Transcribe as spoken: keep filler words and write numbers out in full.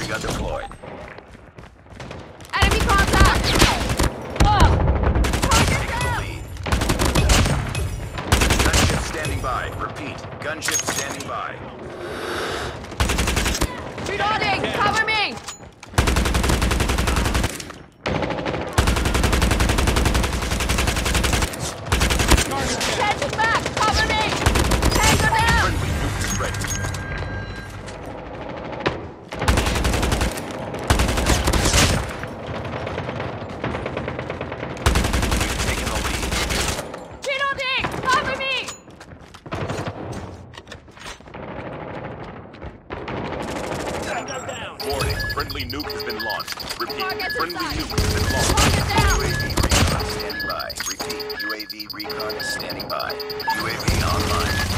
gun deployed. Enemy contact! Oh! Target down! Gunship standing by. Repeat. Gunship standing by. Reloading! Cover me! Changing back! Cover me! Tango down! Friendly nuke is ready. We've taken the lead. Reloading! Cover me! Tango down. Warning. Friendly nuke has been launched. Repeat. Target's in Friendly sight. nuke has been launched. Target down! U A V recon standing by. Repeat. U A V recon is standing by. U A V online.